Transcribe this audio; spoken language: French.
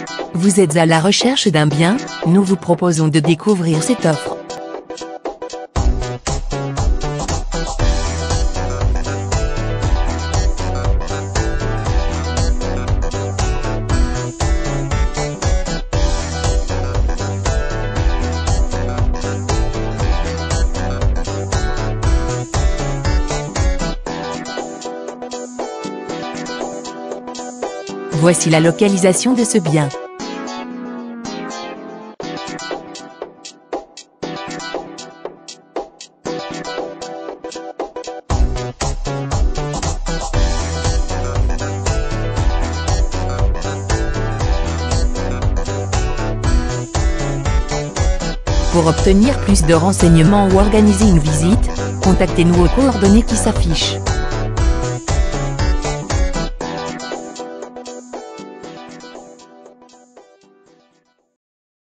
Vous êtes à la recherche d'un bien? Nous vous proposons de découvrir cette offre. Voici la localisation de ce bien. Pour obtenir plus de renseignements ou organiser une visite, contactez-nous aux coordonnées qui s'affichent.